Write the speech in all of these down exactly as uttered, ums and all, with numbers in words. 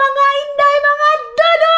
mga inday, mga dodo!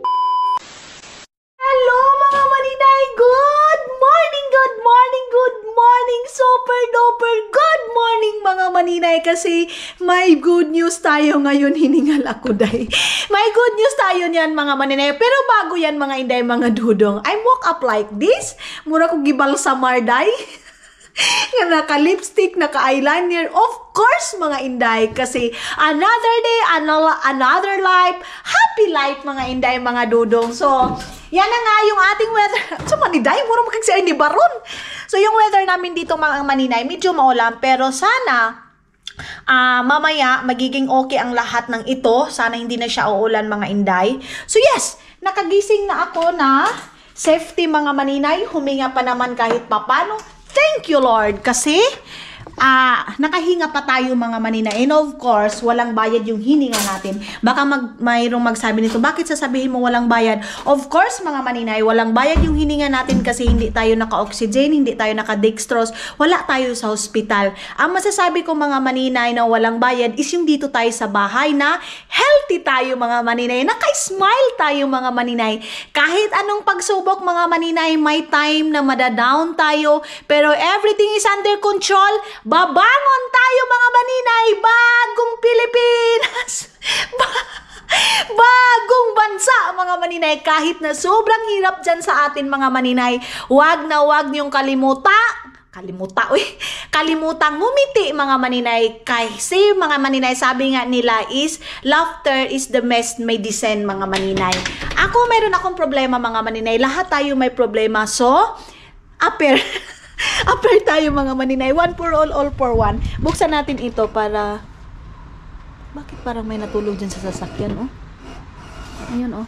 Hello mga maninay! Good morning, good morning, good morning! Super duper good morning mga maninay! Kasi may good news tayo ngayon, hiningal ako day. May good news tayo niyan mga maninay. Pero bago yan mga inday, mga dudong, I woke up like this. Mura ko gibal sa marday. Naka-lipstick, naka-eyeliner. Of course, mga inday. Kasi another day, another, another life. Happy life, mga inday, mga dudong. So, yan na nga yung ating weather. So, maniday, mura makagsiay ni Baron. So, yung weather namin dito, mga maninay, medyo maulan. Pero sana, uh, mamaya, magiging okay ang lahat ng ito. Sana hindi na siya uulan, mga inday. So, yes, nakagising na ako na safety, mga maninay. Huminga pa naman kahit papano. Thank you, Lord. Kasi, uh, nakahinga pa tayo mga manina. And of course, walang bayad yung hininga natin. Baka mag, mayroong magsabi nito, bakit sasabihin mo walang bayad? Of course, mga maninay, walang bayad yung hininga natin kasi hindi tayo naka-oxygen, hindi tayo naka-dextrose, wala tayo sa hospital. Ang masasabi ko mga maninay na walang bayad is yung dito tayo sa bahay na healthy tayo mga maninay. Naka-smile tayo mga maninay. Kahit anong pagsubok mga maninay, may time na madadown tayo, pero everything is under control. Babangon tayo mga maninay, bagong Pilipinas, bagong bansa mga maninay. Kahit na sobrang hirap dyan sa atin mga maninay, wag na wag niyong kalimuta, kalimuta, uy, kalimutang ngumiti mga maninay. Kasi mga maninay, sabi nga nila is, laughter is the best medicine mga maninay. Ako mayroon akong problema mga maninay, lahat tayo may problema, so, appear. Appear tayo mga maninay. One for all, all for one. Buksan natin ito para... Bakit parang may natulog dyan sa sasakyan, oh? Ayan, oh.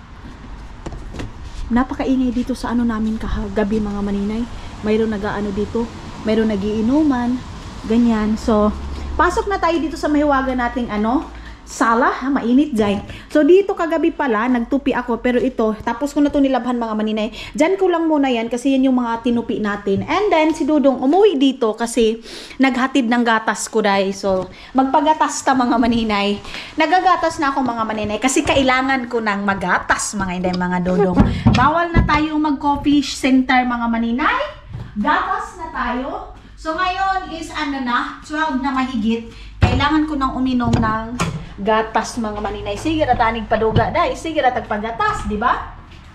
Napakaingay dito sa ano namin kahagabi mga maninay. Mayroon nag-ano dito. Mayroon nagiinuman. Ganyan. So, pasok na tayo dito sa mahiwaga nating ano... Sala, ha, mainit dyan. So, dito kagabi pala, nagtupi ako. Pero ito, tapos ko na ito nilabhan mga maninay. Dyan ko lang muna yan kasi yan yung mga tinupi natin. And then, si Dudong umuwi dito kasi naghatid ng gatas ko dahil. So, magpagatas ta mga maninay. Nagagatas na ako mga maninay kasi kailangan ko ng magatas mga inday, mga Dudong. Bawal na tayo mag-coffee center mga maninay. Gatas na tayo. So, ngayon is ano na, twelve na mahigit. Kailangan ko nang uminom ng gatas mga maninay. Sige na tanig paduga dahil. Sige na tagpagatas, di ba?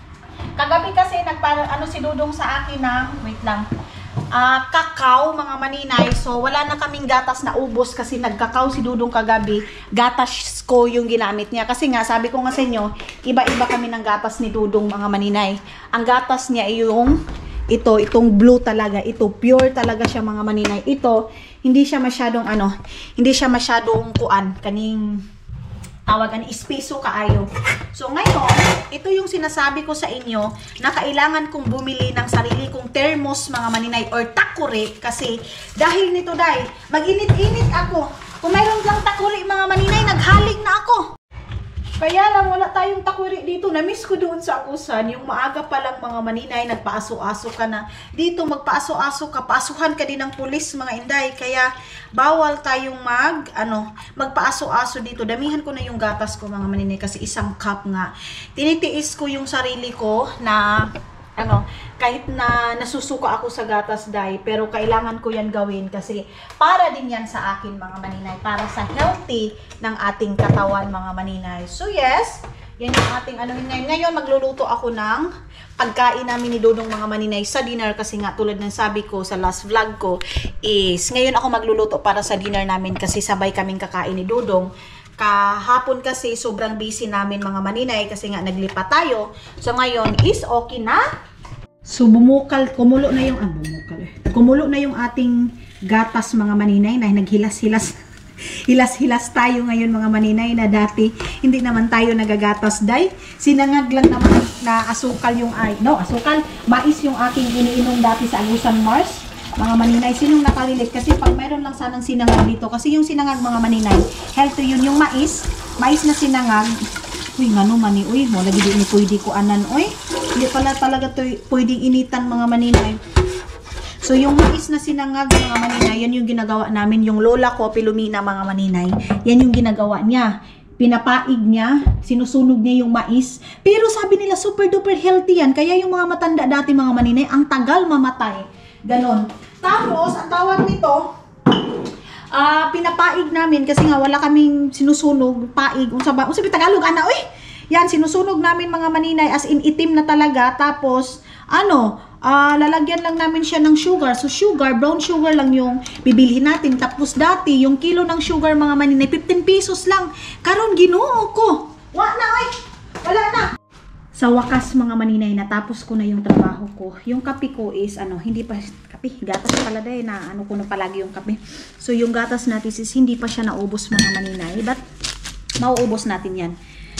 Kagabi kasi nagpa ano si Dudong sa akin ng wait lang. Uh, kakao mga maninay. So wala na kaming gatas na ubos kasi nagkakao si Dudong kagabi. Gatas ko yung ginamit niya kasi nga sabi ko nga sa inyo, iba-iba kami ng gatas ni Dudong mga maninay. Ang gatas niya ay yung ito, itong blue talaga. Ito, pure talaga siya mga maninay. Ito, hindi siya masyadong ano, hindi siya masyadong kuan, kaning tawagan, espeso kaayo. So ngayon, ito yung sinasabi ko sa inyo na kailangan kong bumili ng sarili kong thermos mga maninay or takure kasi dahil nito dahil mag-init-init ako. Kung mayroon lang takuri mga maninay, naghaling na ako. Kaya lang wala tayong takuri dito. Na-miss ko doon sa akusan. Yung maaga pa lang mga maninay, nagpaaso-aso ka na. Dito magpaaso-aso ka. Paasuhan ka din ng pulis mga inday. Kaya bawal tayong mag, ano, magpaaso-aso dito. Damihan ko na yung gatas ko mga maninay kasi isang cup nga. Tinitiis ko yung sarili ko na... ano, kahit na nasusuka ako sa gatas day, pero kailangan ko yan gawin kasi para din yan sa akin mga maninay, para sa healthy ng ating katawan mga maninay. So yes, yan yung ating ano ngayon. Ngayon magluluto ako ng pagkain namin ni Dudong mga maninay sa dinner kasi nga tulad ng sabi ko sa last vlog ko is ngayon ako magluluto para sa dinner namin kasi sabay kaming kakain ni Dudong. Kahapon kasi sobrang busy namin mga maninay kasi nga naglipat tayo. So ngayon is okay na. So bumukal, kumulo na yung, ah bumukal eh. Kumulo na yung ating gatas mga maninay na naghilas-hilas. Hilas-hilas tayo ngayon mga maninay na dati hindi naman tayo nagagatas day. Sinangag lang naman na asukal yung ay, no, asukal, mais yung aking iniinom dati sa Alusan Mars. Mga maninay, sinong nakarinig? Kasi pag mayroon lang sanang sinangag dito, kasi yung sinangag mga maninay, healthy yun, yung mais, mais na sinangag, uy, nga naman eh, uy, mo, lagi din pwede ko anan, uy, hindi pala talaga to pwedeng initan mga maninay. So, yung mais na sinangag mga maninay, yan yung ginagawa namin, yung lola ko, Pilumina mga maninay, yan yung ginagawa niya. pinapaig niya, sinusunog niya yung mais. Pero sabi nila, super duper healthy yan. Kaya yung mga matanda dati, mga maninay, ang tagal mamatay. Ganon. Tapos, ang tawag nito, uh, pinapaig namin kasi nga wala kaming sinusunog, paig. Unsa ba? Unsa ba Tagalog, ana? Uy! Yan, sinusunog namin mga maninay as in itim na talaga. Tapos, ano, uh, lalagyan lang namin siya ng sugar. So, sugar, brown sugar lang yung bibilhin natin. Tapos, dati, yung kilo ng sugar mga maninay, fifteen pesos lang. Karon ginoo ko. Wa na, ay! Wala na. Sa wakas mga maninay, natapos ko na yung trabaho ko. Yung kape ko is, ano, hindi pa, kape, gatas pala dahil na, ano ko na palagi yung kape. So, yung gatas natin is, hindi pa siya naubos mga maninay. But, mauubos natin yan.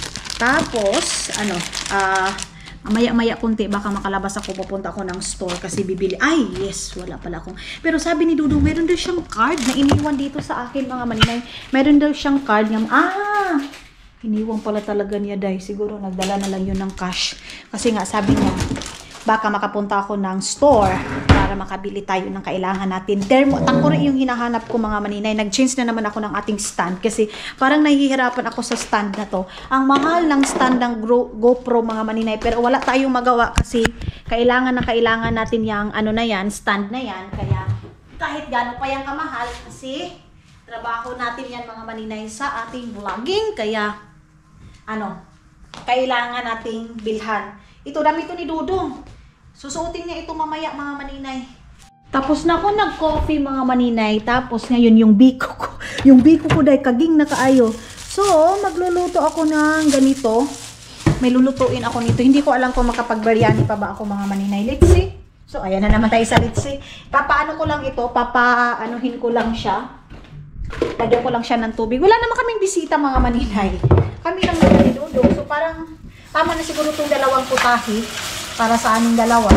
Tapos, ano, ah, uh, maya-maya kunti, baka makalabas ako, pupunta ako ng store kasi bibili. Ay, yes, wala pala akong. Pero sabi ni Dudong, meron daw siyang card na iniwan dito sa akin, mga maninay. Meron daw siyang card ng, ah, iniwan pala talaga niya, day. Siguro nagdala na lang yun ng cash. Kasi nga, sabi niya, baka makapunta ako ng store para makabili tayo ng kailangan natin. Termo, tangkuri yung hinahanap ko mga maninay. Nag-change na naman ako ng ating stand kasi parang nahihirapan ako sa stand na to. Ang mahal ng stand ng GoPro mga maninay, pero wala tayong magawa kasi kailangan na kailangan natin yung ano na yan, stand na yan. Kaya kahit gano'n pa yan kamahal kasi trabaho natin yan mga maninay sa ating vlogging. Kaya ano, kailangan nating bilhan. Ito dami ito ni Dudong. Susuotin niya ito mamaya mga maninay. Tapos na ako nag-coffee mga maninay. Tapos ngayon yung biko ko. Yung biko ko dahil kaging nakaayo. So, magluluto ako ng ganito. May lulutuin ako nito. Hindi ko alam kung makapag-biryani pa ba ako mga maninay. Let's see. So, ayan na naman tayo sa let's see. Papaano ko lang ito. Papaanuhin ko lang siya. Lagyan ko lang siya ng tubig. Wala naman kaming bisita mga maninay. Kami lang naman ni Dudong. So, parang tama na siguro itong dalawang putahe para sa aming dalawa.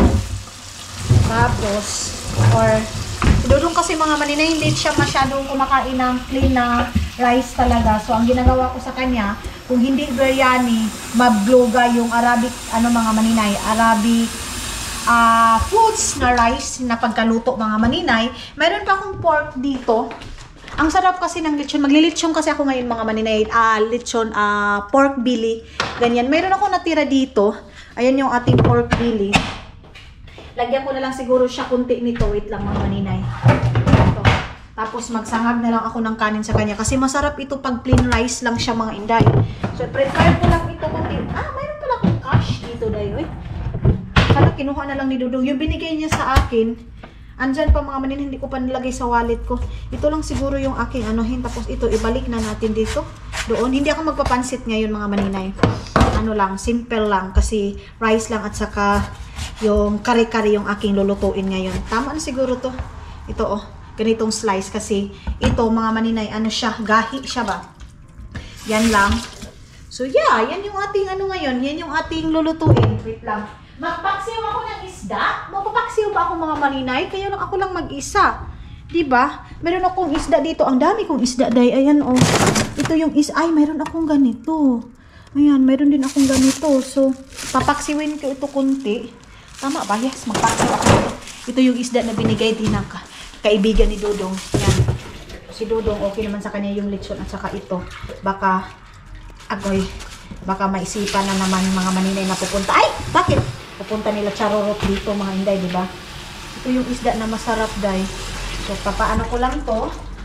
Tapos, or, Dudong kasi mga maninay, hindi siya masyadong kumakain ng plain na rice talaga. So, ang ginagawa ko sa kanya, kung hindi biryani, mabloga yung Arabic, ano mga maninay, Arabic uh, foods na rice na pagkaluto mga maninay. Mayroon pa akong pork dito. Ang sarap kasi ng lechon. Maglilechon kasi ako ngayon mga maninay. Ah, lechon, ah, pork belly. Ganyan. Mayroon ako natira dito. Ayan yung ating pork belly. Lagyan ko na lang siguro siya kunti nito. Wait lang mga maninay. Ito. Tapos magsangag na lang ako ng kanin sa kanya. Kasi masarap ito pag plain rice lang siya mga inday. So prepare ko lang ito kunti. Ah, mayroon pala akong cash dito dayo. Sana kinuha na lang ni Dudong. Yung binigay niya sa akin, andyan pa mga manin, hindi ko pa nilagay sa wallet ko. Ito lang siguro yung aking anuhin. Tapos ito, ibalik na natin dito. Doon. Hindi ako magpapansit ngayon mga maninay. Ano lang, simple lang. Kasi rice lang at saka yung kare-kare yung aking lulutuin ngayon. Tama na siguro to. Ito oh, ganitong slice. Kasi ito mga maninay, ano siya, gahi siya ba? Yan lang. So yeah, yan yung ating ano ngayon. Yan yung ating lulutuin. Wait lang. Magpaksiw ako ng isda? Magpapaksiw ba ako mga maninay? Kaya lang ako lang mag-isa. Diba? Meron akong isda dito. Ang dami kong isda, day. Ayan, oh. Ito yung is... Ay, meron akong ganito. Ayan, meron din akong ganito. So, papaksiwin ko ito kunti. Tama ba? Yes, magpaksiw ako. Ito yung isda na binigay din ng ka kaibigan ni Dudong. Ayan. Si Dudong, okay naman sa kanya yung lechon at saka ito. Baka, agoy, baka maisipan na naman mga maninay na pupunta. Ay! Bakit? Pupunta nila charorot dito mga inday, di ba? Ito yung isda na masarap, day. So, papaano ko lang to,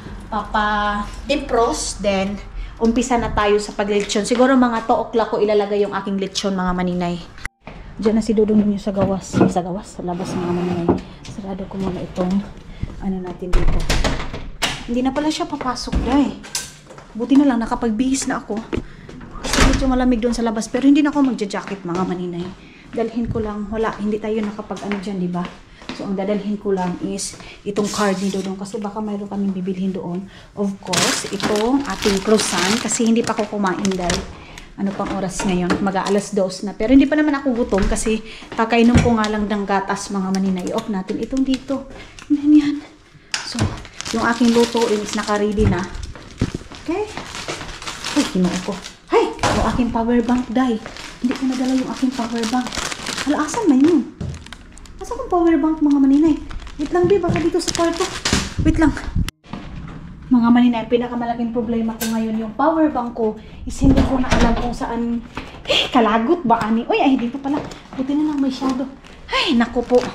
papa-defrost, then, umpisa na tayo sa paglechon. Siguro mga two o'clock ko ilalagay yung aking lechon, mga maninay. Diyan na si Dudong yung sa gawas. Sa gawas, sa labas, mga maninay. Sarado ko muna itong, ano natin dito. Hindi na pala siya papasok, day. Buti na lang, nakapagbihis na ako. Kasi medyo malamig doon sa labas, pero hindi na ako magja-jacket, mga maninay. Dalhin ko lang, wala, hindi tayo nakapag-ano dyan, di ba? So, ang dadalhin ko lang is itong card ni Dudong kasi baka mayroon kaming bibilhin doon. Of course, itong ating croissant kasi hindi pa ako kumain dahil ano pang oras ngayon, mag-aalas dos na. Pero hindi pa naman ako gutom kasi kakainom ko nga lang ng gatas mga maninay. Off natin itong dito. Yan yan. So, yung aking luto is naka-ready na. Okay? Ay, kinuha ko. Hay! Yung aking power bank, day. Hindi ko nadala yung aking power bank. Hala, asan ba yun? Asan kong power bank mga maninay? Wait lang, babe. Baka dito sa kwarto. Wait lang. Mga Mga maninay, pinakamalaking problema ko ngayon, yung power bank ko is hindi ko na alam kung saan. Eh, kalagot ba ani? Uy, ay, dito pala. Buti na lang may shadow. Ay, naku po.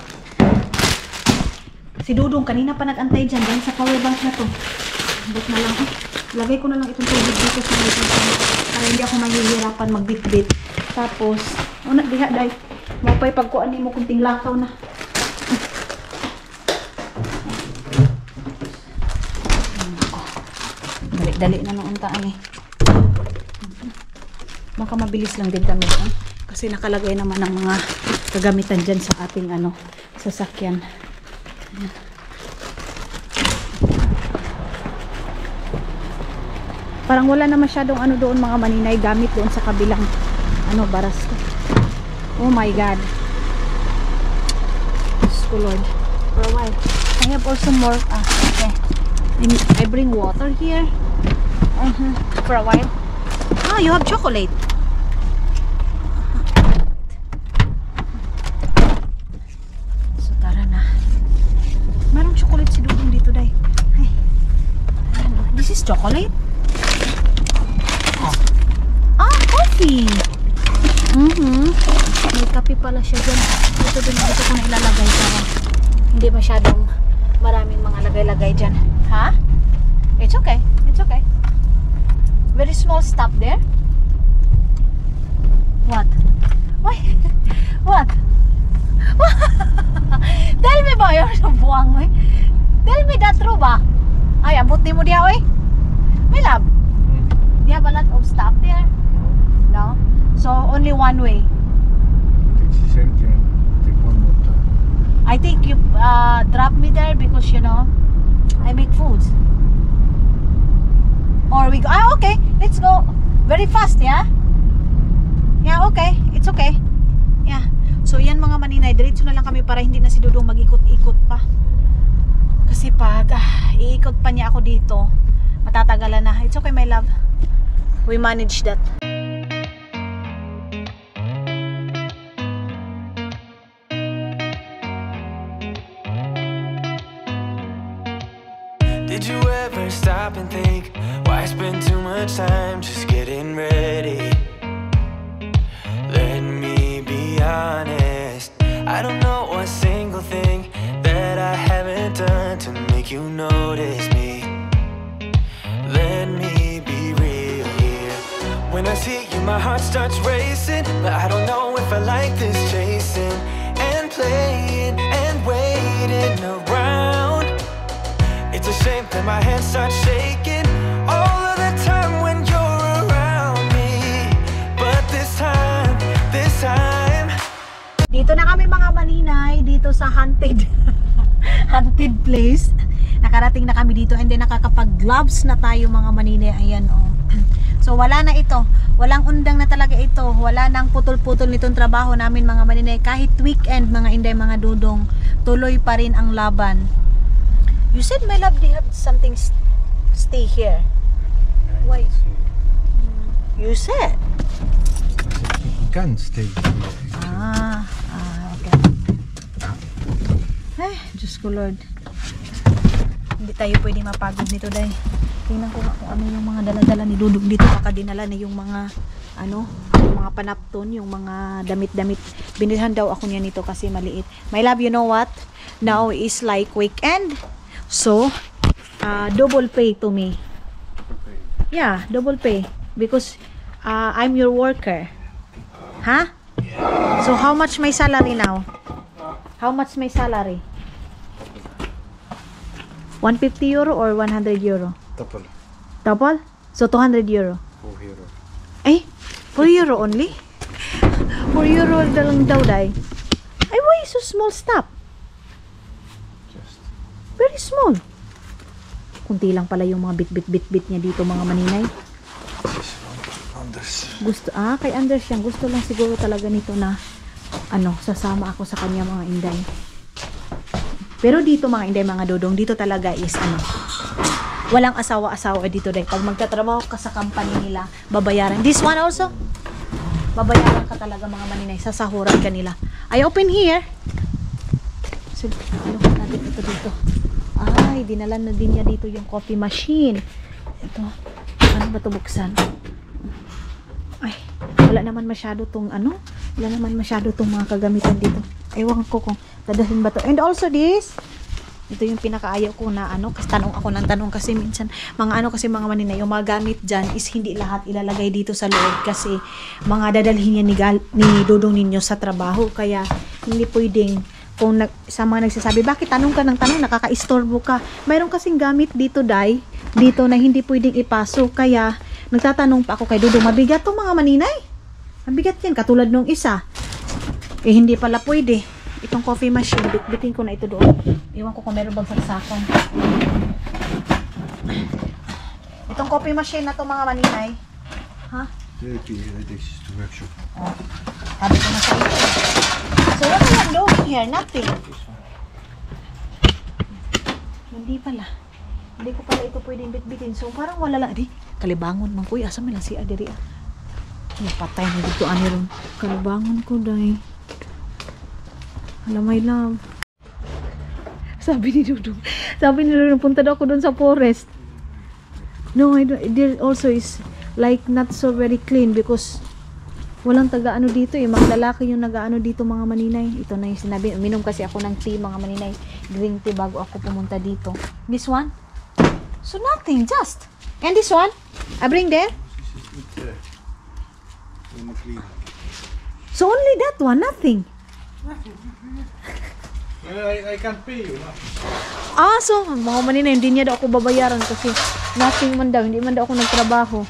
Si Dudong, kanina pa nag-antay dyan, dyan sa power bank na to. But na lang, eh. Lagay ko na lang itong tubig dito sa may para hindi ako mahihirapan magbit-bit. Tapos, una, diha, day. Mapay pagkuan mo kunting lakaw na. Dali na nung untaan eh. Baka mabilis lang din kami. Eh? Kasi nakalagay naman ang mga kagamitan dyan sa ating ano, sasakyan. Parang wala na masyadong ano doon mga maninay gamit doon sa kabilang ano, baras ko. Oh my God. Diyos ko Lord. For a while. I have also more. Ah, okay. I bring water here. Uh-huh. For a while. Ah, you have chocolate. So, tara na. Merong chocolate si Dudong dito, day. Hey. This is chocolate? Oh. Ah, coffee. Mm-hmm. May kape pala siya dyan. Dito din dito ko na ilalagay para hindi masyadong maraming mga lagay-lagay dyan. Ha? Huh? It's okay. It's okay. Very small stop there. What? Why? What? Tell me ba yun sa buwang mo eh? Tell me that true ba? Ay, abot ni mo diya oy. My love. Do you have a lot of stop there? No? So, only one way. It's the same thing. Take one more time. I think you uh, drop me there because, you know, I make foods. Or we go, ah, okay, let's go very fast, yeah? Yeah, okay, it's okay. Yeah, so yan mga maninay, diretso na lang kami para hindi na si Dudong mag-ikot-ikot pa. Kasi pag ah, iikot pa niya ako dito, matatagalan na. It's okay, my love. We manage that. Did you ever stop and think, why spend too much time just getting ready? Let me be honest, I don't know a single thing that I haven't done to make you notice me. Let me be real here. When I see you my heart starts racing, but I don't know if I like this chasing and playing and waiting around. It's a shame that my hands start shaking all of the time when you're around me. But this time, this time Dito na kami mga maninay, dito sa haunted haunted place. Nakarating na kami dito and then nakakapag-gloves na tayo mga maninay. Ayan oh. So wala na ito. Walang undang na talaga ito. Wala nang putol-putol nitong trabaho namin mga maninay. Kahit weekend mga inday mga dudong, tuloy pa rin ang laban. You said, my love, they have something st stay here. Why? You said. You can stay here. Ah, ah, okay. Ay, Diyos ko Lord. Hindi tayo pwede mapagod nito dahil tingnan ko kung ano yung mga dala-dala ni Dudong dito. Baka dinala na yung mga ano, yung mga panapton, yung mga damit-damit. Binilhan daw ako niya nito kasi maliit. My love, you know what? Now is like weekend. So, uh, double pay to me. Yeah, double pay. Because uh, I'm your worker. Huh? So, how much my salary now? How much my salary? one hundred fifty euro or one hundred euro? Double. Double? So, two hundred euro. four euro. Eh? four euro only? four euro na lang daw, day. Ay, why so small stop? Just. Very small. Kunti lang pala yung mga bit-bit-bit-bit niya dito mga maninay. This one. Anders. Gusto, ah, kay Anders yan. Gusto lang siguro talaga nito na, ano, sasama ako sa kanya mga inday. Pero dito mga inday, mga dodong, dito talaga is, ano, walang asawa-asawa dito dahil pag magtatrabaho ka sa company nila, babayaran. This one also, babayaran ka talaga mga maninay, sasahuran ka nila. I open here. So, ano natin ito dito. Ah, day. Dinala na din niya dito yung coffee machine. Ito. Ano ba ito buksan? Ay, wala naman masyado tong ano. Wala naman masyado tong mga kagamitan dito. Ewan ko kung dadahin ba to. And also this. Ito yung pinakaayaw ko na ano, kasi tanong ako ng tanong kasi minsan, mga ano kasi mga maninay, yung mga gamit dyan is hindi lahat ilalagay dito sa loob kasi mga dadalhin niya ni, Gal, ni Dodong ninyo sa trabaho. Kaya hindi pwedeng, kung nag, sa mga nagsasabi, bakit tanong ka ng tanong, nakaka-istorbo ka. Mayroon kasing gamit dito, Day, dito na hindi pwedeng ipasok. Kaya nagtatanong pa ako kay Dodong, mabigat to mga maninay. Mabigat yan, katulad nung isa. Eh hindi pala pwede. Itong coffee machine, bitbitin ko na ito doon. Iwan ko kung meron bang saksakan. Itong coffee machine na to mga maninay. Ha? Dirty, this is the workshop. Oh. Sabi ko na sa ito. So what are you doing here? Nothing. Hindi pala. Hindi ko pala ito pwedeng bitbitin. So parang wala lang. Di, kalibangon man ko. Asa mo lang si Adiri. Napatay na dito ani ron. Kalibangon ko dahil. Alam, my love. Sabi ni Dudong. Sabi ni Dudong, punta daw ako doon sa forest. No, I don't. There also is like not so very clean because walang taga-ano dito eh. Mga lalaki yung nag-ano dito mga maninay. Ito na yung sinabi. Uminom kasi ako ng tea mga maninay. Green tea bago ako pumunta dito. This one? So nothing, just. And this one? I bring there? So only that one, nothing. I, I can't pay you. No? Ah, so, mga manina, hindi niya daw ako babayaran kasi nothing man daw, hindi man daw ako nagtrabaho.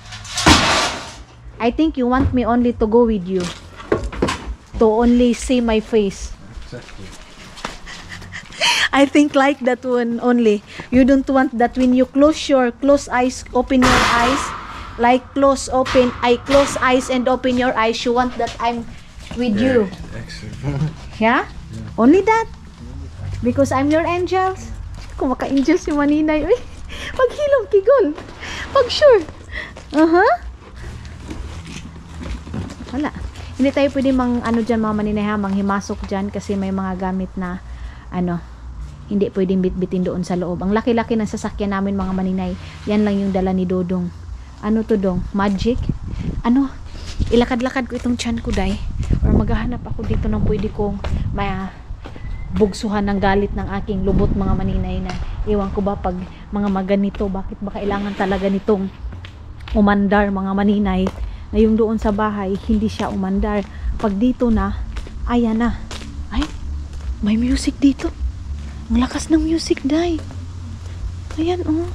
I think you want me only to go with you. To only see my face. Exactly. I think like that one only. You don't want that when you close your, close eyes, open your eyes, like close, open, I close eyes and open your eyes, you want that I'm with you. Excellent. Yeah? Yeah? Only that? Because I'm your angels. Kung maka-angels yung maninay. Uy, paghilom, kigol. Pag sure. Uh-huh. Wala. Hindi tayo pwede mang ano dyan mga maninay ha, manghimasok dyan kasi may mga gamit na ano, hindi pwedeng bitbitin doon sa loob. Ang laki-laki ng sasakyan namin mga maninay. Yan lang yung dala ni Dodong. Ano to dong? Magic? Ano? Ilakad-lakad ko itong tiyan ko, Day. Or maghahanap ako dito ng pwede kong may bugsuhan ng galit ng aking lubot mga maninay na iwan ko ba pag mga maganito, bakit ba kailangan talaga nitong umandar mga maninay na yung doon sa bahay hindi siya umandar. Pag dito na, ayan na. Ay, may music dito. Ang lakas ng music, Day. Ayan, oh.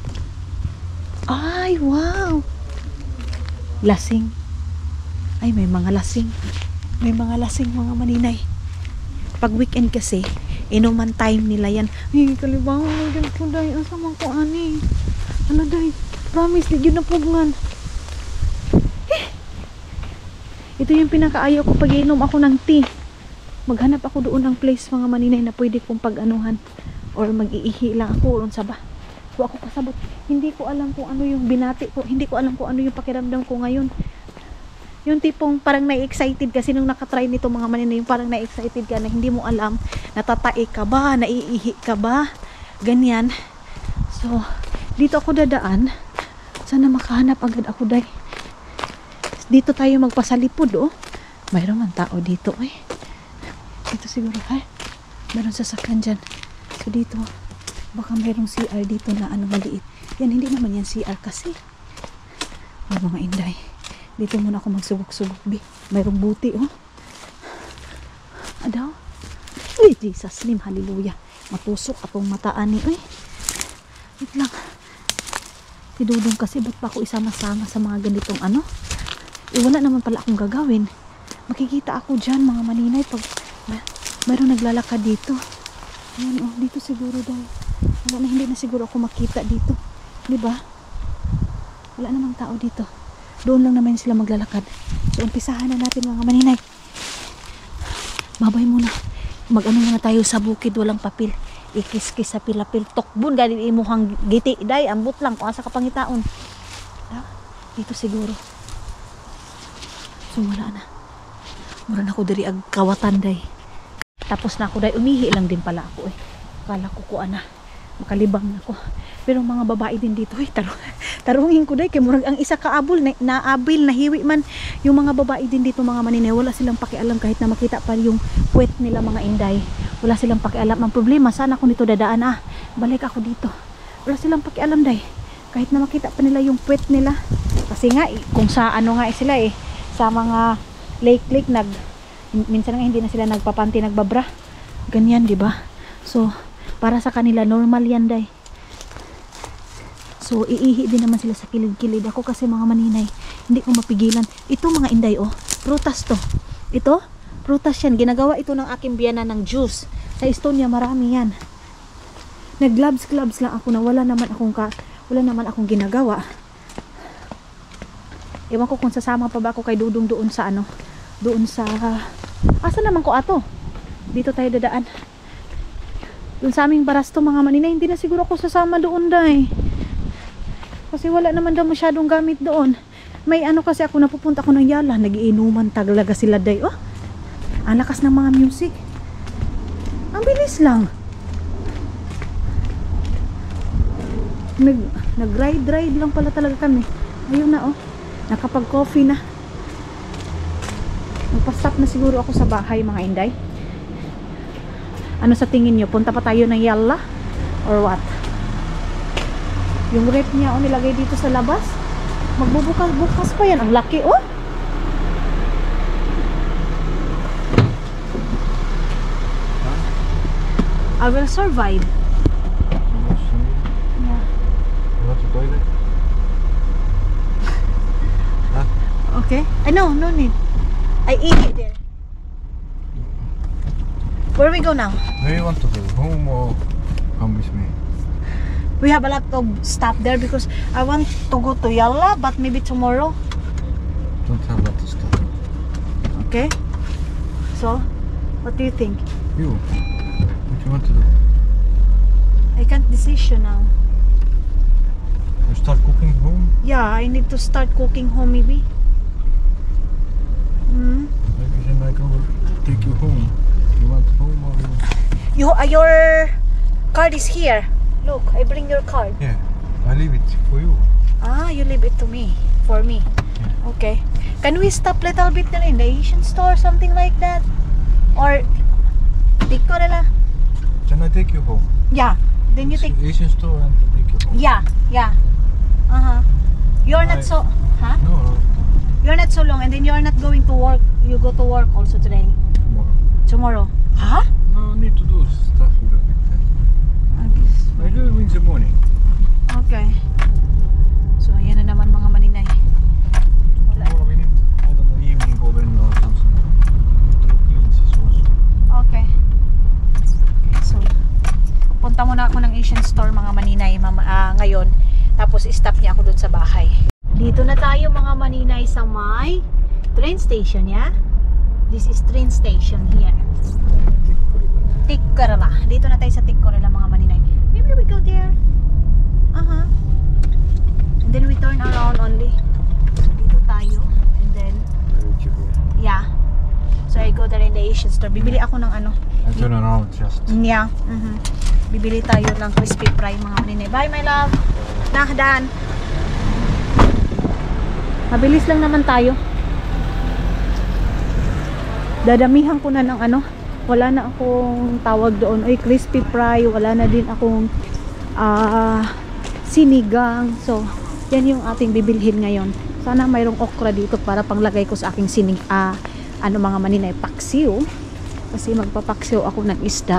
Ay, wow. Lasing. Ay, may mga lasing. May mga lasing mga maninay. Pag weekend kasi, inuman time nila yan. Ay, kalibangan mo dyan po, Day. Ang sama ko, ani. Ano, Day? Promise, di yun na po nga. Eh. Ito yung pinakaayaw ko pag inom ako ng tea. Maghanap ako doon ng place, mga maninay, na pwede kong pag-anuhan. Or mag-iihi lang ako doon sa ba. Kung ako kasabot, hindi ko alam kung ano yung binati ko. Hindi ko alam kung ano yung pakiramdam ko ngayon. Yung tipong parang na-excited kasi nung nakatry nito mga maninay, yung parang na-excited ka na hindi mo alam, natatae ka ba, naiihi ka ba, ganyan. So, dito ako dadaan. Sana makahanap agad ako, Day. Dito tayo magpasalipod, oh. Mayroon man tao dito, eh. Dito siguro, eh. Mayroon sasakyan dyan. So, dito, baka mayroong C R dito na ano maliit. Yan, hindi naman yan C R kasi. May mga inday. Dito muna ako magsubok-subok, bi. Mayroong buti, oh. Adaw. Uy, Jesus name, hallelujah. Matusok atong mataan ni, uy. Wait lang. Si Dudong kasi, ba't pa ako isama-sama sa mga ganitong ano? Eh, wala naman pala akong gagawin. Makikita ako dyan, mga maninay, pag may, mayroong naglalakad dito. Ayan, oh, dito siguro daw. Wala na, hindi na siguro ako makita dito. Diba? Wala namang tao dito. Doon lang naman sila maglalakad. So, umpisahan na natin mga maninay. Babay muna. Mag-ano muna tayo sa bukid, walang papel. Ikis-kis sa pilapil. Tokbun, ganit imuhang giti. Day, ambot lang kung asa kapangitaon. Dito siguro. So, wala na. Mura na ako dari ag kawatan, Day. Tapos na ako, Day. Umihi lang din pala ako, eh. Kala ko kuha na. makalibang ako. Pero mga babae din dito, eh, taro, tarungin ko dai kay murag ang isa kaabol na naabil nahiwi man yung mga babae din dito mga maninay, wala silang pakialam kahit na makita pa yung puwet nila mga inday. Wala silang pakialam. Ang problema, sana ako nito dadaan ah. Balik ako dito. Wala silang pakialam day. Kahit na makita pa nila yung puwet nila. Kasi nga eh, kung sa ano nga eh, sila eh sa mga lake-lake nag minsan nga hindi na sila nagpapanti, nagbabra. Ganyan, di ba? So, para sa kanila normal yan day. So, iihi din naman sila sa kilid-kilid. Ako kasi mga maninay, hindi ko mapigilan. Ito mga inday, oh, prutas to. Ito, prutas yan. Ginagawa ito ng aking biyana ng juice. Sa Estonia, marami yan. Nag-gloves-gloves lang ako na wala naman akong, ka, wala naman akong ginagawa. Ewan ko kung sasama pa ba ako kay Dudong doon sa ano, doon sa, asa naman ko ato? Dito tayo dadaan. Doon sa aming barasto mga maninay, hindi na siguro ako sasama doon day. Kasi wala naman daw masyadong gamit doon. May ano kasi ako, napupunta ako ng Yala, nagiinuman talaga sila day. Oh, ang lakas ng mga music. Ang bilis lang. Nag, nag-ride-ride lang pala talaga kami. Ayun na oh, nakapag-coffee na. Magpa-stop na siguro ako sa bahay mga inday. Ano sa tingin nyo? Punta pa tayo ng Yala? Or what? Yung rep niya, oh, nilagay dito sa labas. Magbubukas-bukas pa yan. Ang laki, oh. I will survive. Yeah. You want to toilet? Huh? Okay. I know, no need. I eat it there. Where we go now? Where you want to go? Home or come with me? We have a lot of stuff there because I want to go to Yala, but maybe tomorrow. Don't have a lot of stuff. Okay. So, what do you think? You? What you want to do? I can't decision now. You start cooking home? Yeah, I need to start cooking home maybe. Hmm. Maybe then I go take you home. You want home or you? You, uh, your card is here. Look, I bring your card. Yeah, I leave it for you. Ah, you leave it to me. For me. Yeah. Okay. Can we stop little bit na in the Asian store, something like that? Or Tikko na lang? Then I take you home. Yeah. Then you take. Asian store and I take you home. Yeah, yeah. Uh huh. You're not I- so. Huh? No, no, You're not so long, and then you're not going to work. You go to work also today. tomorrow. Tomorrow. Huh? No, I need to do stuff a little bit then. I guess. I do it in the morning. Okay. So, ayan na naman mga maninay. Wala. Tomorrow we need, I don't know, evening or when or something. To clean this also. Okay. So, punta muna ako ng Asian store mga maninay mama, ah, ngayon. Tapos, stop niya ako dun sa bahay. Dito na tayo mga maninay sa may train station, ya? This is train station here. Tikkarala. Dito na tayo sa Tikkarala mga maninay. Maybe we go there. Uh-huh. And then we turn around only. So, dito tayo. And then, Where did you go? yeah. So, I go there in the Asian store. Bibili ako ng ano. I turn around just. Yeah. Mhm. Bibili tayo ng crispy fry mga maninay. Bye my love. Nah, daan. Mabilis lang naman tayo. Dadamihan ko na ng ano. Wala na akong tawag doon. Ay, crispy fry. Wala na din akong ah, sinigang. So, yan yung ating bibilhin ngayon. Sana mayroong okra dito para panglagay ko sa aking sinig. Ah, ano mga maninay, paksiw. Kasi magpapaksiw ako ng isda.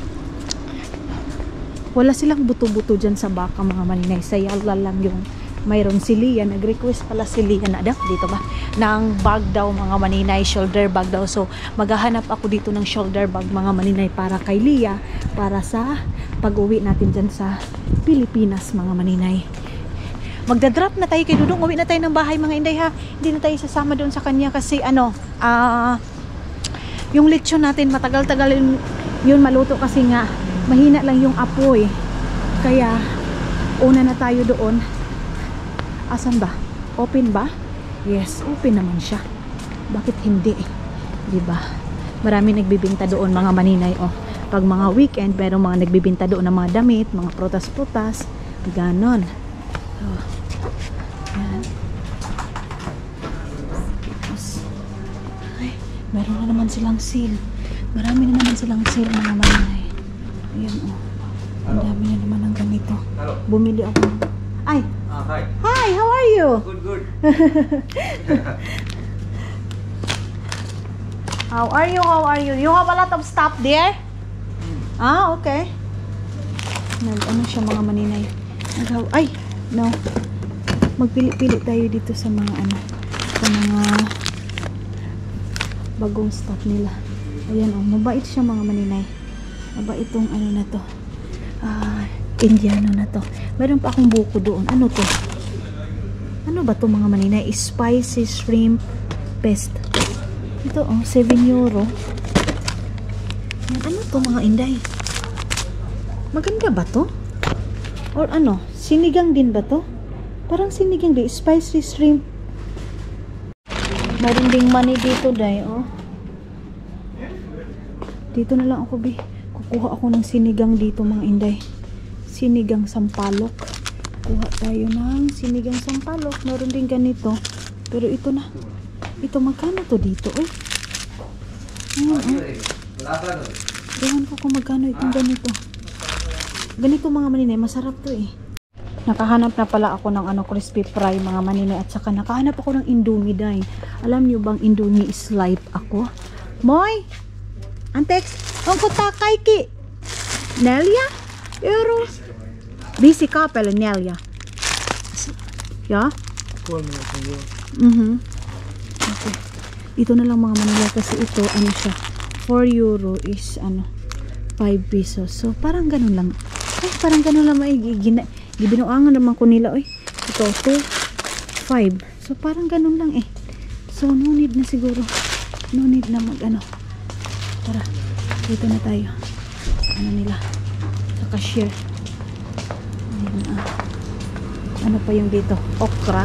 Wala silang buto-buto dyan sa baka mga maninay. Sa Yala lang yung mayroon si Lia. Nag-request pala si Lia na adak dito ba? Ng bag daw mga maninay. Shoulder bag daw. So maghahanap ako dito ng shoulder bag mga maninay para kay Lia. Para sa pag-uwi natin dyan sa Pilipinas mga maninay. Magdadrop na tayo kay Dudong. Uwi na tayo ng bahay mga inday ha. Hindi na tayo sasama doon sa kanya kasi ano, ah... Uh, yung lechon natin matagal-tagal yun, yun maluto kasi nga mahina lang yung apoy, kaya una na tayo doon. Asan ba? Open ba? Yes, open naman siya. Bakit hindi? Diba? Marami nagbibinta doon mga maninay. Oh, Pag mga weekend, merong mga nagbibinta doon ng mga damit, mga prutas-prutas, ganon. So, yan. Tapos, ay, meron na naman silang sale. Marami na naman silang sale, mga manay. Ayan, oh. Ang dami na naman ng ganito. Bumili ako. Ay! Ah, hi. Hi! How are you? Good, good. How are you? How are you? You have a lot of stuff there? Ah, okay. Nag, ano siya mga maninay? Nag, ay! No. Magpili-pili tayo dito sa mga ano, sa mga bagong stuff nila. Ayan, oh. Mabait siya mga maninay. Mabait itong ano na to. Ah, Indiano na to. Meron pa akong buko doon. Ano to? Ano ba to mga maninay? Spicy shrimp paste. Ito oh, seven euro. Yan, ano to mga inday? Maganda ba to? Or ano? Sinigang din ba to? Parang sinigang din. Spicy shrimp. Meron ding money dito, day, oh. Dito na lang ako, bi. Kukuha ako ng sinigang dito, mga inday. Sinigang sampalok. Kuha tayo ng sinigang sampalok. Meron din ganito. Pero ito na. Ito, magkano to dito, eh? Ayan, oh. Ewan ko kung magkano itong ganito. Ganito, mga maninay. Masarap to, eh. Nakahanap na pala ako ng ano, crispy fry, mga maninay. At saka nakahanap ako ng Indomie, day. Alam niyo bang Indomie is life ako? Moy! Antex, ang kutakay ki. Nelia? Pero, busy ka pala, Nelia. Yeah? Call me from you. Mhm. Okay. Ito na lang mga Manila kasi ito, ano siya, four euro is, ano, five pesos. So, parang ganun lang. Ay, parang ganun lang may gina, gibinuangan naman ko nila, oy. Ito, two, five. So, parang ganun lang eh. So, no need na siguro. No need na mag, ano. Tara, dito na tayo. Ano nila? Sa cashier. Ayan, ah. Ano pa yung dito? Okra.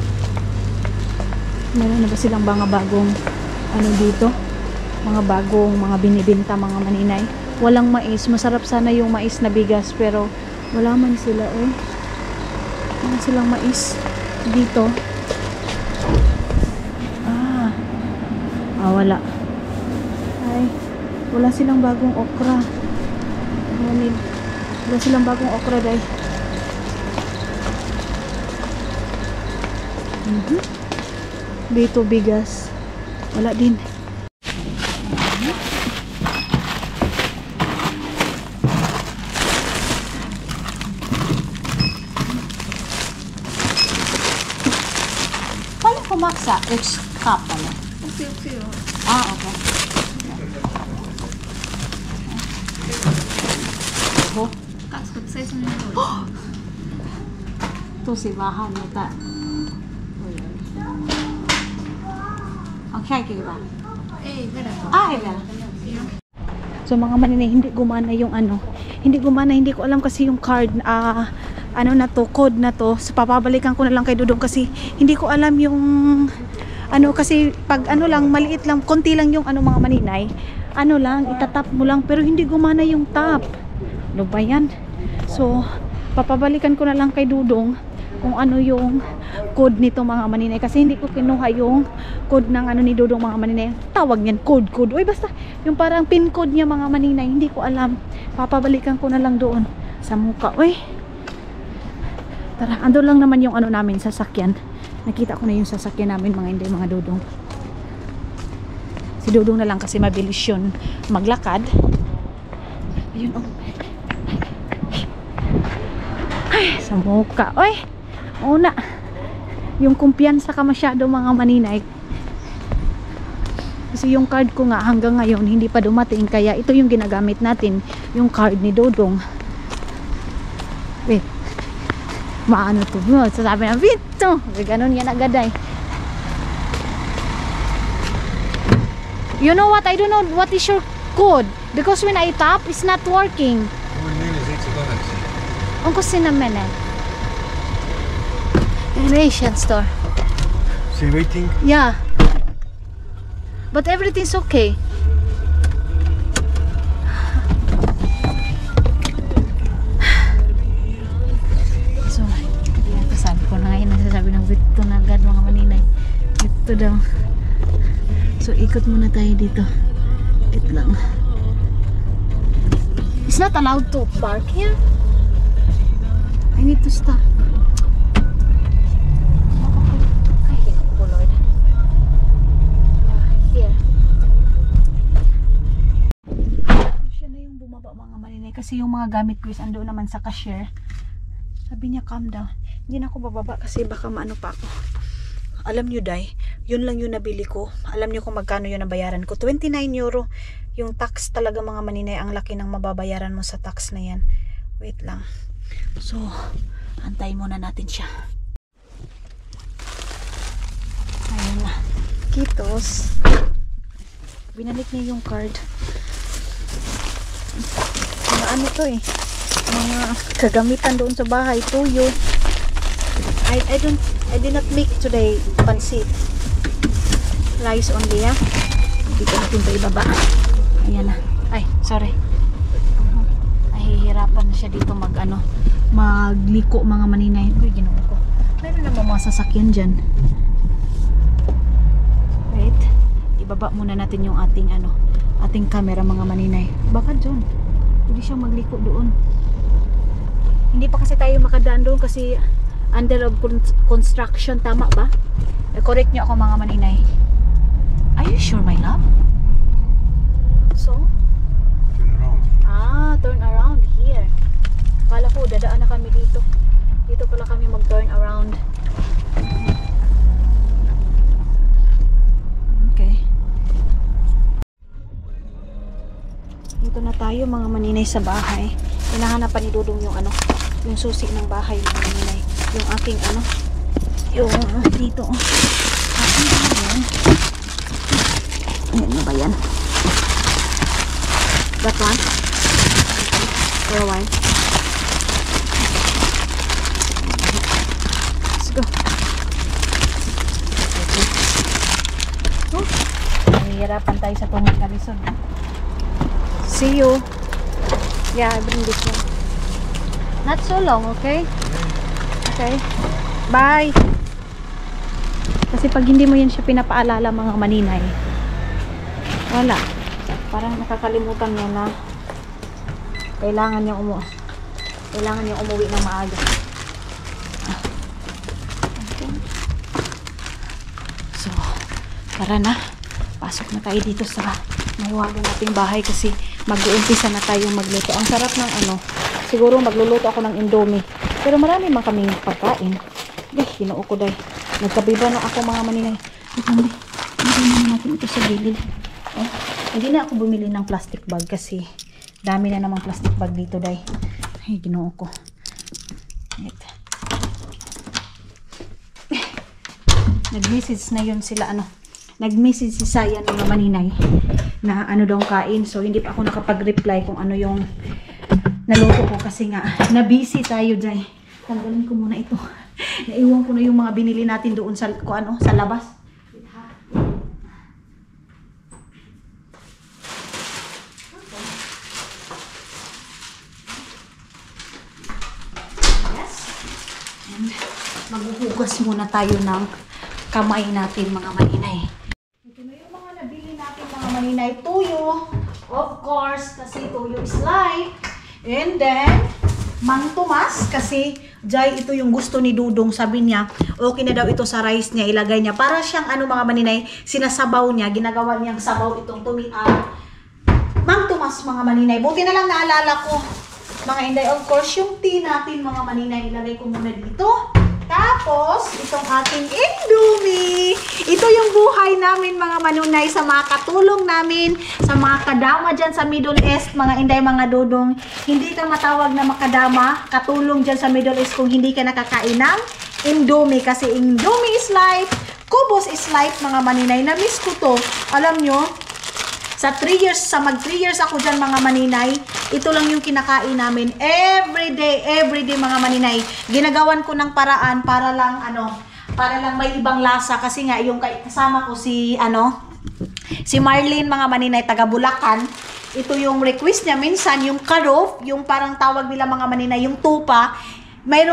Meron na ba silang mga bagong ano dito? Mga bagong mga binibenta, mga maninay. Walang mais. Masarap sana yung mais na bigas pero wala man sila eh. Wala silang mais dito. Ah. Ah, wala. Ay, wala silang bagong okra. Ngunit, wala silang bagong okra, day. Mm-hmm. Dito, bigas. Wala din. Paano kumaksa? H cup pala. Ah, okay. Oh. Ito si bahan mo ta. Okay, kaya ba? Ah, ila. So mga maninay, hindi gumana yung ano. Hindi gumana, hindi ko alam kasi yung card, ah, uh, ano na to, code na to. So papabalikan ko na lang kay Dudong kasi hindi ko alam yung ano kasi pag ano lang, maliit lang, konti lang yung ano mga maninay. Ano lang, itatap mo lang pero hindi gumana yung tap. Ano ba yan? So, papabalikan ko na lang kay Dudong kung ano yung code nito mga maninay kasi hindi ko kinuha yung code ng ano ni Dudong mga maninay. Tawag niyan code code. Uy basta yung parang pin code niya mga maninay, hindi ko alam. Papabalikan ko na lang doon sa muka. Uy. Tara, ando lang naman yung ano namin sasakyan. Nakita ko na yung sasakyan namin mga hindi mga Dudong. Si Dudong na lang kasi mabilis yun maglakad. Ayun oh. Ay, sa muka. Uy, una. Yung kumpiyansa ka masyado mga maninay. Kasi yung card ko nga hanggang ngayon hindi pa dumating. Kaya ito yung ginagamit natin. Yung card ni Dudong. Wait. Maano to? Sasabi na, Vito! Ganon yan agad ay. You know what? I don't know what is your code. Because when I tap, it's not working. Ang kusin naman eh. Asian store. So you're waiting? Yeah. But everything's okay. dito na agad mga maninay. Ito daw. So, ikot muna tayo dito. Wait lang. It's not allowed to park here. I need to stop. Ay, ginoo ko, Lord. Here. Siya na yung bumaba mga maninay. Kasi yung mga gamit ko is ando naman sa cashier. Sabi niya, calm down. Hindi na ako bababa kasi baka maano pa ako. Alam nyo, Day, yun lang yung nabili ko. Alam nyo kung magkano yun ang bayaran ko. twenty-nine euro. Yung tax talaga mga maninay. Ang laki ng mababayaran mo sa tax na yan. Wait lang. So, antay muna natin siya. Ayun na. Kitos. Binalik niya yung card. Mga ano to eh. Mga kagamitan doon sa bahay. Tuyo. I, I don't, I did not make today pansit. Rice only, ah. Dito natin ito ibaba. Ayan na. Ay, sorry. Nahihirapan na siya dito mag, ano, magliko mga maninay. Uy, ginoo ko. Meron na mga sasakyan dyan. Wait. Ibaba muna natin yung ating, ano, ating camera mga maninay. Baka dyan. Pwede siyang magliko doon. Hindi pa kasi tayo makadaan doon kasi under of construction, tama ba? Eh, correct nyo ako mga maninay. Are you sure, my love? So? Turn around. Ah, turn around here. Kala ko, dadaan na kami dito. Dito pala kami mag-turn around. Okay. Dito na tayo mga maninay sa bahay. Hinahanapan ni Dudong yung ano, yung susi ng bahay mga maninay. Yung aking ano, yung dito. Aking ano yan. Ayan na ba yan? That one? Where one? Let's go. Oh, nahihirapan tayo sa tungod na lison. See you. Yeah, I bring this one. Not so long, okay? Okay. Bye. Kasi pag hindi mo yan siya pinapaalala mga maninay, wala. Parang nakakalimutan niya na kailangan niya umu kailangan niya umuwi ng maaga. Okay. So, tara na. Pasok na tayo dito sa mahiwagan nating bahay kasi mag-uumpisa na tayong magluto. Ang sarap ng ano, siguro magluluto ako ng Indomie. Pero marami man kaming pagkain. Eh, ginoo ko day. Nagkabiba na ako mga maninay. Ito hindi. Hindi na natin ito sa gilid. Oh, hindi na ako bumili ng plastic bag kasi dami na namang plastic bag dito day. Ay, ginoo ko. Ito. Nag-message na yun sila ano. Nag-message si Sayan mga maninay na ano daw kain. So, hindi pa ako nakapag-reply kung ano yung naluto ko kasi nga na-busy tayo dyan. Tanggalin ko muna ito. Naiwan ko na yung mga binili natin doon sa, ko, ano, sa labas. Yes. And maghuhugas muna tayo ng kamay natin mga maninay. Ito na yung mga nabili natin mga maninay. Tuyo. Of course, kasi tuyo is life. And then, Mang Tomas, kasi Jai, ito yung gusto ni Dudong. Sabi niya, okay na daw ito sa rice niya, ilagay niya. Para siyang ano mga maninay, sinasabaw niya, ginagawa niyang sabaw itong tumian. Mang Tomas mga maninay. Buti na lang naalala ko, mga inday. Of course, yung tea natin mga maninay, ilagay ko muna dito. Tapos, itong ating Indomie. Ito yung buhay namin mga manunay sa mga katulong namin, sa mga kadama dyan sa Middle East, mga inday, mga dudong. Hindi ka matawag na makadama, katulong dyan sa Middle East kung hindi ka nakakain ng Indomie. Kasi Indomie is life, Kubos is life mga maninay. Na-miss ko to. Alam nyo, sa three years, sa mag three years ako dyan mga maninay, ito lang yung kinakain namin. Everyday, everyday mga maninay. Ginagawan ko ng paraan para lang, ano, para lang may ibang lasa. Kasi nga, yung kasama ko si, ano, si Marlene mga maninay, taga Bulacan. Ito yung request niya. Minsan, yung karof, yung parang tawag nila mga maninay, yung tupa, mayroong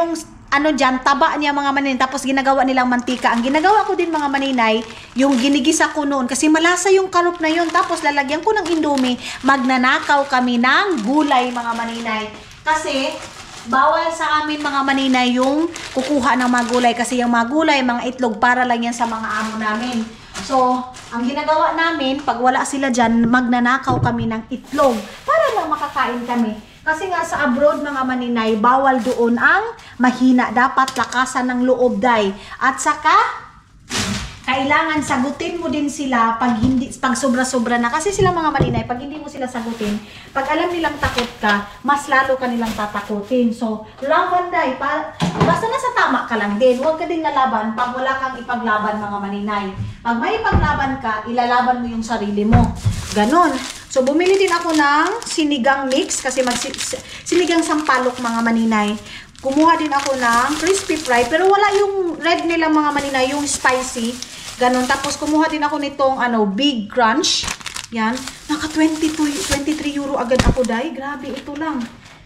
ano dyan, taba niya mga maninay, tapos ginagawa nilang mantika. Ang ginagawa ko din mga maninay, yung ginigisa ko noon, kasi malasa yung karop na yun, tapos lalagyan ko ng indomie, magnanakaw kami ng gulay mga maninay. Kasi, bawal sa amin mga maninay yung kukuha ng mga gulay, kasi yung mga gulay, mga itlog, para lang yan sa mga amo namin. So, ang ginagawa namin, pag wala sila dyan, magnanakaw kami ng itlog, para lang makakain kami. Kasi nga sa abroad mga maninay, bawal doon ang mahina. Dapat lakasan ng loob day. At saka, kailangan sagutin mo din sila pag hindi pag sobra-sobra na. Kasi sila mga maninay, pag hindi mo sila sagutin, pag alam nilang takot ka, mas lalo ka nilang tatakutin. So, laban day. Pa, basta nasa tama ka lang din. Huwag ka din lalaban pag wala kang ipaglaban mga maninay. Pag may ipaglaban ka, ilalaban mo yung sarili mo. Ganon. So, bumili din ako ng sinigang mix kasi mag sinigang sampalok mga maninay. Kumuha din ako ng crispy fry pero wala yung red nila mga maninay, yung spicy. Ganon. Tapos kumuha din ako nitong ano, big crunch. Yan. Naka twenty-two, twenty-three euro agad ako dai. Grabe, ito lang.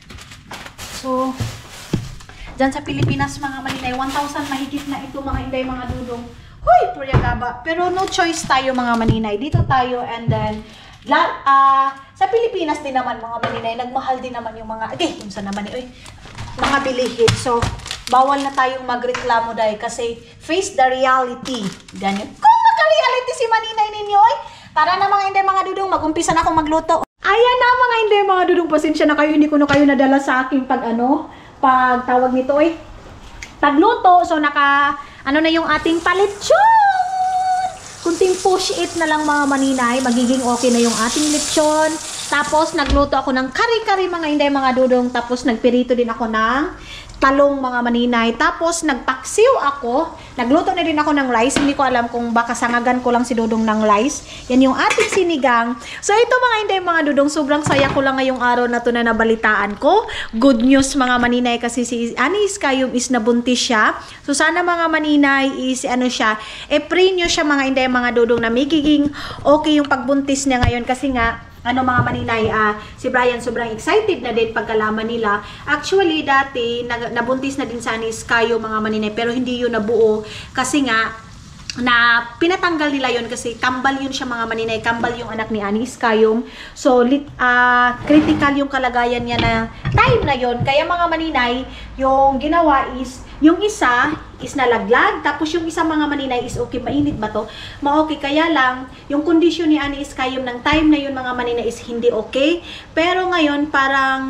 So, dyan sa Pilipinas mga maninay, one thousand mahigit na ito mga inday mga dudong. Hoy, Puriagaba. Pero no choice tayo mga maninay. Dito tayo and then La, uh, sa Pilipinas din naman mga maninay, nagmahal din naman yung mga, okay, yung sa naman eh, mga bilihin. So, bawal na tayong magreklamo dahil kasi face the reality. Ganyan. Kung maka-reality si maninay ninyo, eh, tara na mga hindi mga dudong, mag-umpisa na akong magluto. Ayan na mga hindi mga dudong, pasensya na kayo, hindi ko na kayo nadala sa aking pag ano, pag tawag nito eh, pagluto. So, naka, ano na yung ating palitsyon. Kunting push it na lang mga maninay, magiging okay na yung ating lechon. Tapos nagluto ako ng kari-kari mga inday mga dudong. Tapos nagpirito din ako ng talong mga maninay. Tapos nagpaksiw ako. Nagluto na din ako ng rice. Hindi ko alam kung baka sangagan ko lang si Dudong ng rice. Yan yung ating sinigang. So ito mga inday mga dudong, sobrang saya ko lang ngayong araw na to na nabalitaan ko. Good news mga maninay kasi si Ani Iskayom is nabuntis siya. So sana mga maninay is ano siya, e pray nyo siya mga inday mga dudong na magiging okay yung pagbuntis niya ngayon kasi nga ano mga maninay, uh, si Brian sobrang excited na din pagkalaman nila. Actually, dati, nag, nabuntis na din sa Ani Iskayom mga maninay, pero hindi yun nabuo kasi nga, na pinatanggal nila yun kasi kambal yun siya mga maninay, kambal yung anak ni Ani Iskayom. So, lit, uh, critical yung kalagayan niya na time na yun. Kaya mga maninay, yung ginawa is, yung isa is nalaglag, tapos yung isa mga maninay is okay, mainit ba to? Ma-okay, kaya lang, yung kondisyon ni Ani Iskayom ng time na yun mga maninay is hindi okay. Pero ngayon, parang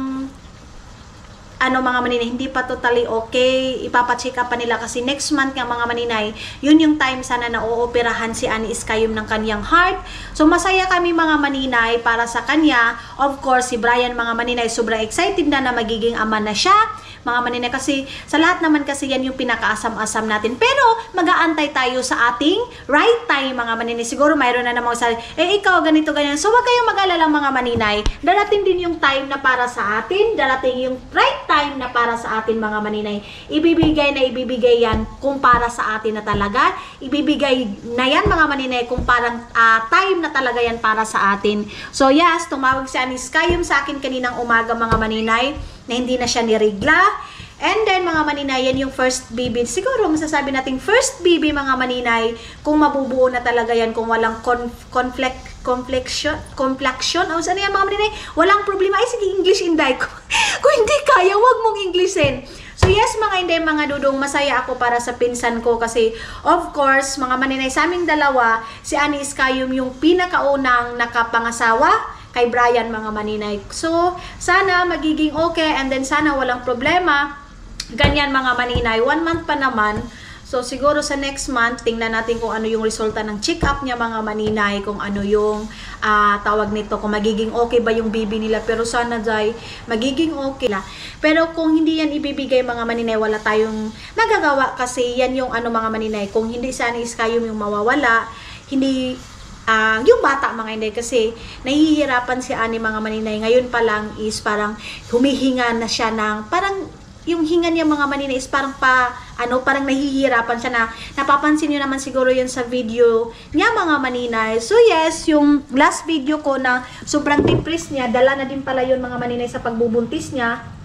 ano mga maninay, hindi pa totally okay. Ipapacheck up pa nila kasi next month nga mga maninay, yun yung time sana na ooperahan si Ani Iskayom ng kanyang heart. So masaya kami mga maninay para sa kanya. Of course, si Brian mga maninay, sobrang excited na na magiging ama na siya. Mga maninay kasi sa lahat naman kasi yan yung pinakaasam-asam natin. Pero mag-aantay tayo sa ating right time mga maninay. Siguro mayroon na namang sabi, eh ikaw ganito ganyan. So wag kayong mag-alala mga maninay. Darating din yung time na para sa atin. Darating yung right time na para sa atin mga maninay. Ibibigay na ibibigay yan kung para sa atin na talaga. Ibibigay na yan mga maninay kung parang uh, time na talaga yan para sa atin. So yes, tumawag si Ani Iskayom sa akin kaninang umaga mga maninay na hindi na siya nirigla. And then mga maninay, yan yung first baby. Siguro masasabi natin first baby mga maninay kung mabubuo na talaga yan, kung walang conf conflict complexion, complexion, o saan yan mga maninay, walang problema. Ay sige, English inday ko. Kung hindi kaya, wag mong Englishin. So yes mga inday mga dudong, masaya ako para sa pinsan ko kasi of course mga maninay sa aming dalawa, si Ani Iskayom yung pinakaunang nakapangasawa kay Brian mga maninay. So sana magiging okay and then sana walang problema. Ganyan mga maninay, one month pa naman. So, siguro sa next month, tingnan natin kung ano yung resulta ng check-up niya mga maninay, kung ano yung uh, tawag nito, kung magiging okay ba yung baby nila. Pero sana dahil magiging okay la. Pero kung hindi yan ibibigay mga maninay, wala tayong magagawa kasi yan yung ano mga maninay. Kung hindi sa Ani Iskayom yung mawawala, hindi uh, yung bata mga inday kasi nahihirapan si Ani mga maninay. Ngayon pa lang is parang humihinga na siya ng parang yung hinga niya mga maninay is parang pa, ano, parang nahihirapan siya na, napapansin niyo naman siguro yun sa video niya mga maninay. So yes, yung last video ko na sobrang depressed niya, dala na din pala yun mga maninay sa pagbubuntis niya.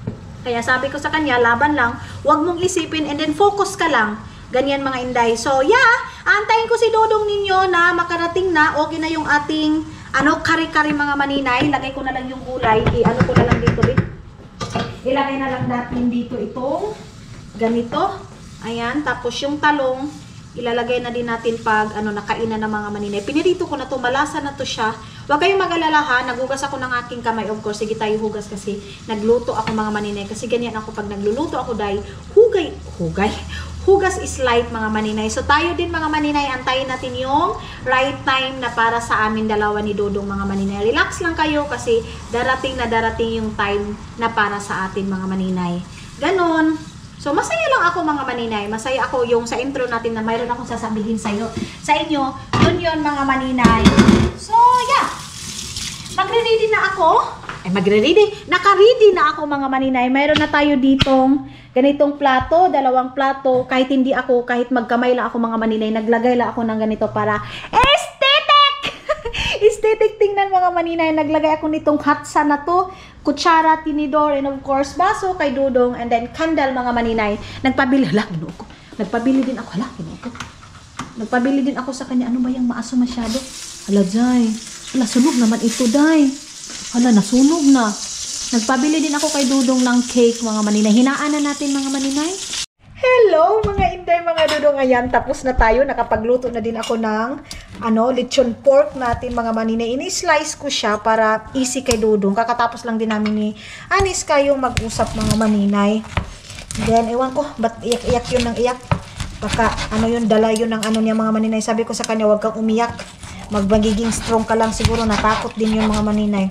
Kaya sabi ko sa kanya, laban lang, wag mong isipin and then focus ka lang. Ganyan mga inday. So yeah, antayin ko si Dodong ninyo na makarating na. Okay na yung ating ano, kari-kari mga maninay. Lagay ko na lang yung gulay. I-ano ko na lang dito. Eh. Ilagay na lang natin dito itong ganito. Ayan. Tapos yung talong, ilalagay na din natin pag ano, nakainan ng mga maninay. Pinirito ko na to, malasa na to siya. Huwag kayong mag-alala ha, naghugas ako ng aking kamay. Of course, sige tayo hugas kasi nagluto ako mga maninay. Kasi ganyan ako pag nagluluto ako dahil hugay, hugay, hugas is light mga maninay. So tayo din mga maninay, antayin natin yung right time na para sa amin dalawa ni Dodong mga maninay. Relax lang kayo kasi darating na darating yung time na para sa atin mga maninay. Ganon. So, masaya lang ako mga maninay. Masaya ako yung sa intro natin na mayroon akong sasabihin sa'yo, sa inyo. Yun yun mga maninay. So, yeah. Magre-ready na ako. Ay, magre-ready. Naka-ready na ako mga maninay. Mayroon na tayo ditong ganitong plato, dalawang plato. Kahit hindi ako, kahit magkamay lang ako mga maninay, naglagay lang ako ng ganito para aesthetic! Aesthetic tingnan mga maninay. Naglagay ako nitong hatsa na to. Kutsara, tinidor, and of course, baso kay Dodong, and then candle mga maninay. Nagpabili, hala, kinuha ko. Nagpabili din ako, hala, kinuha ko. Nagpabili din ako sa kanya, ano ba yung maaso masyado? Hala, Jai. Hala, sunog naman ito, Day. Hala, nasunog na. Nagpabili din ako kay Dodong ng cake, mga maninay. Hinaan na natin, mga maninay. Hello, mga inday, mga Dodong. Ayan, tapos na tayo. Nakapagluto na din ako ng ano, lechon pork natin, mga maninay. Ini-slice ko siya para easy kay Dodong. Kakatapos lang din namin ni Anis kayong mag-usap, mga maninay. Then, ewan ko, ba't iyak-iyak yun ng iyak? Baka, ano yun, dala yun ng ano niya, mga maninay. Sabi ko sa kanya, huwag kang umiyak. Magmagiging strong ka lang siguro. Natakot din yun, mga maninay.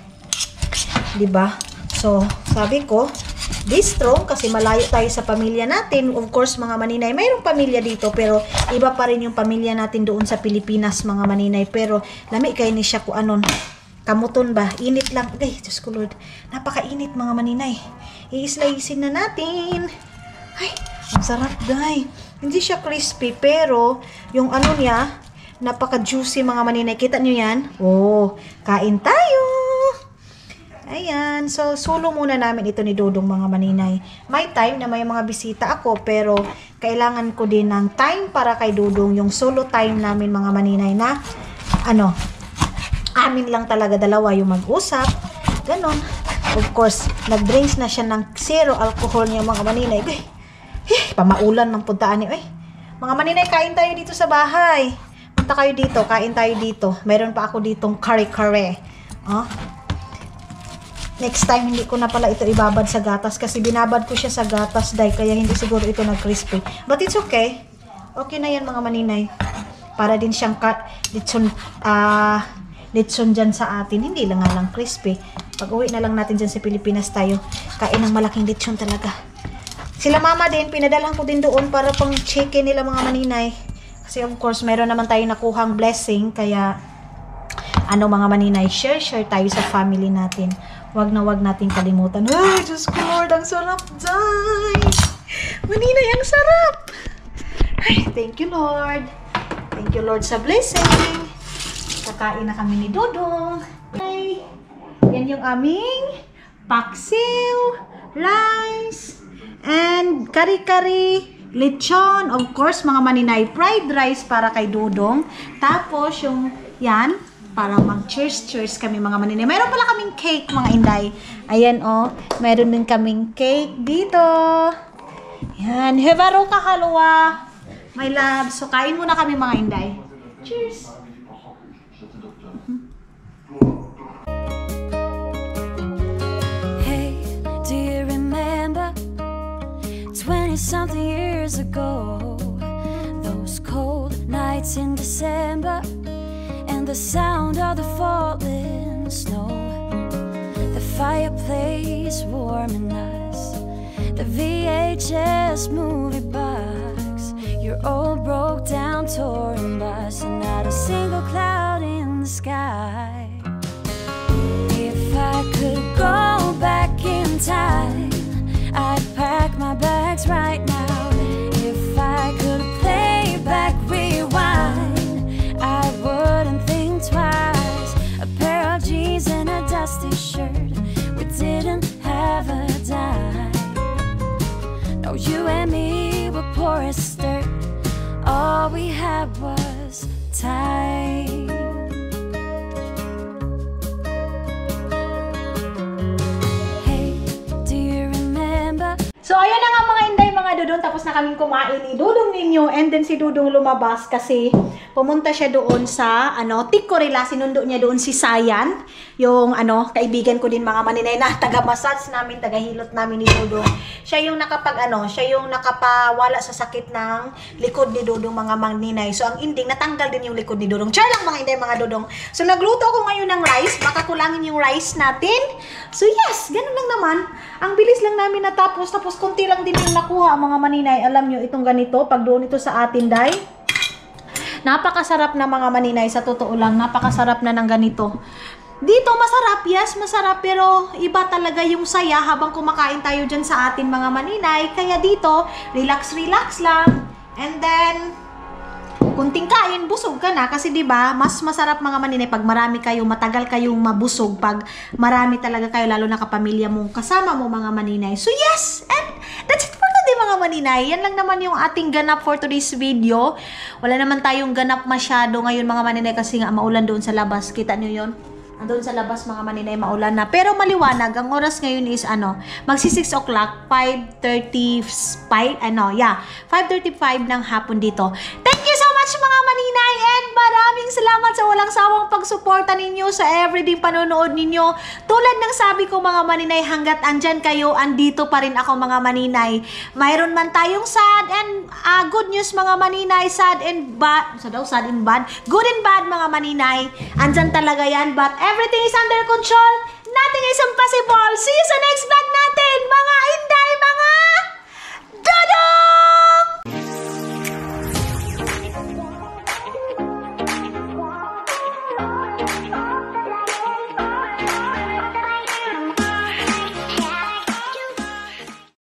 Diba? So, sabi ko, be strong kasi malayo tayo sa pamilya natin. Of course, mga maninay, mayroong pamilya dito pero iba pa rin yung pamilya natin doon sa Pilipinas, mga maninay. Pero lami kayo ni siya kung anon. Kamuton ba? Init lang. Ay, Diyos ko Lord. Napakainit, mga maninay. I-slicein na natin. Ay, ang sarap, day. Hindi siya crispy pero yung ano niya, napaka-juicy, mga maninay. Kita nyo yan? Oh, kain tayo. Ayan, so sulo muna namin ito ni Dodong, mga maninay. May time na may mga bisita ako pero kailangan ko din ng time para kay Dodong. Yung solo time namin, mga maninay, na ano, amin lang talaga dalawa yung mag-usap. Ganon. Of course, nag-drinks na siya ng zero alcohol niya, mga maninay. Eh, eh pamaulan ng puntaan niyo. Eh. Mga maninay, kain tayo dito sa bahay. Punta kayo dito, kain tayo dito. Meron pa ako ditong kare-kare. Oh. Next time, hindi ko na pala ito ibabad sa gatas kasi binabad ko siya sa gatas dahil kaya hindi siguro ito nag-crispy. But it's okay. Okay na yan, mga maninay. Para din siyang cut, litson, ah, uh, litson dyan sa atin. Hindi lang nga lang crispy. Pag uwi na lang natin dyan sa Pilipinas tayo, kain ng malaking litson talaga. Sila mama din, pinadalhan ko din doon para pang chicken nila, mga maninay. Kasi of course, meron naman tayo nakuhang blessing. Kaya, ano mga maninay, share-share tayo sa family natin. Wag na wag natin kalimutan. Ay, Diyos ko Lord, ang sarap, day. Maninay, ang sarap. Ay, thank you Lord. Thank you Lord sa blessing. Kakain na kami ni Dodong. Ay, yan yung aming paksiw, rice, and kari-kari, lechon. Of course, mga maninay, fried rice para kay Dodong. Tapos, yung, yan, para mag-cheers-cheers kami, mga maninay. Meron pala kaming cake, mga inday. Ayan, oh. Meron din kaming cake dito. Yan. Hevaro ka halwa. My love. So, kain muna kami, mga inday. Cheers! Hey, do you remember twenty-something years ago? Those cold nights in December and the sound of the falling snow, the fireplace warming us, the V H S movie box, your old broke down touring bus, and not a single cloud in the sky. If I could go back in time, I'd pack my bags right now. If I could play back, rewind, I wouldn't think twice. A pair of jeans and a dusty shirt, we didn't have a dime. all we had was time. Hey, do you remember? So, ayan na nga mga Inday, mga Dudong. Tapos na kaming kumain ni Dudong ninyo. And then si Dudong lumabas kasi pumunta siya doon sa, ano, Ticorila. Sinundo niya doon si Sayan. Yung, ano, kaibigan ko din mga maninay na taga-massage namin, taga-hilot namin ni Dudong. Siya yung nakapag, ano, siya yung nakapawala sa sakit ng likod ni Dudong mga maninay. So, ang ending, natanggal din yung likod ni Dudong. Char lang mga Inday, mga Dudong. So, nagluto ako ngayon ng rice. Baka kulangin yung rice natin. So, yes, ganun lang naman. Ang bilis lang namin natapos. Tapos, konti lang din yung nakuha mga maninay. Alam nyo, itong ganito, pag doon ito sa atin, day, napakasarap na mga maninay. Sa totoo lang, napakasarap na ng ganito. Dito, masarap. Yes, masarap. Pero, iba talaga yung saya habang kumakain tayo dyan sa atin mga maninay. Kaya dito, relax-relax lang. And then, kunting kain, busog ka na. Kasi diba, mas masarap mga maninay pag marami kayo, matagal kayong mabusog. Pag marami talaga kayo, lalo na kapamilya mong kasama mo mga maninay. So yes, and that's it for today mga maninay. Yan lang naman yung ating ganap for today's video. Wala naman tayong ganap masyado ngayon mga maninay kasi nga maulan doon sa labas. Kita nyo yun? Doon sa labas mga maninay, maulan na. Pero maliwanag, ang oras ngayon is ano, magsi six o'clock, five thirty-five, ano, yeah, five thirty-five ng hapon dito. Thank you so much mga maninay and maraming salamat sa walang sawang pagsuporta ninyo sa everyday panonood ninyo. Tulad ng sabi ko mga maninay, hanggat andyan kayo, andito pa rin ako mga maninay. Mayroon man tayong sad and uh, good news mga maninay, sad and bad, sa daw sad and bad, good and bad mga maninay, andyan talaga yan, but everything is under control. Nothing is impossible. See you sa next vlog.